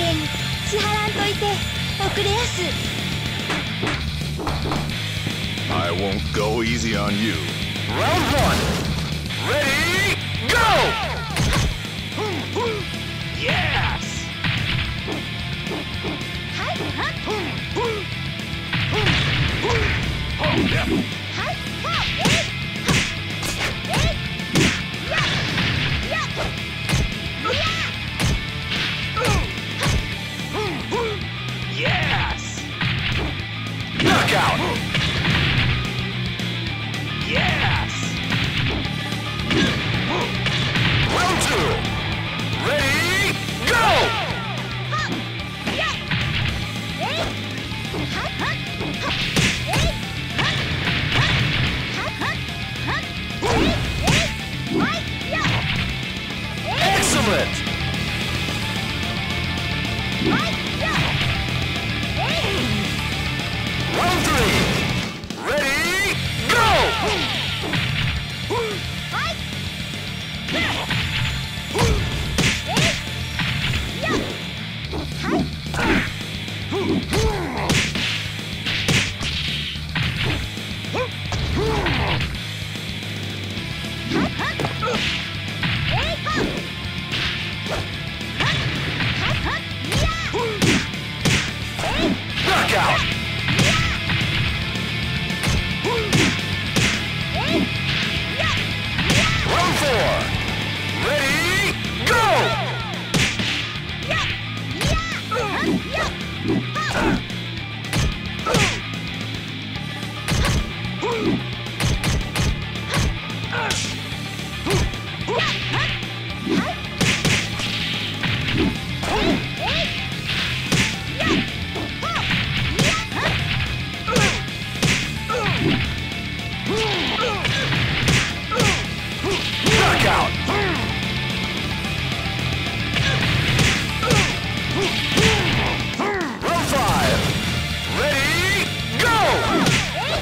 けに支払んといて遅れやす。 I won't go easy on you. Round one. Ready, go! Yes! はいはっ Yeah. はいはっ Yes! Knockout! Yes! Round two! Ready, go! Excellent! Round three! Ready, go! Knockout! Round four! Ready, go! Knockout! Round five! Ready, go!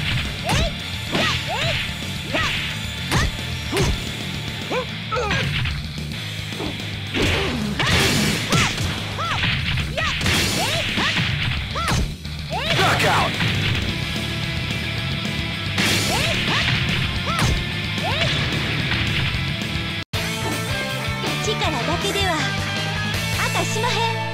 Knockout! 力だけではあたしまへん。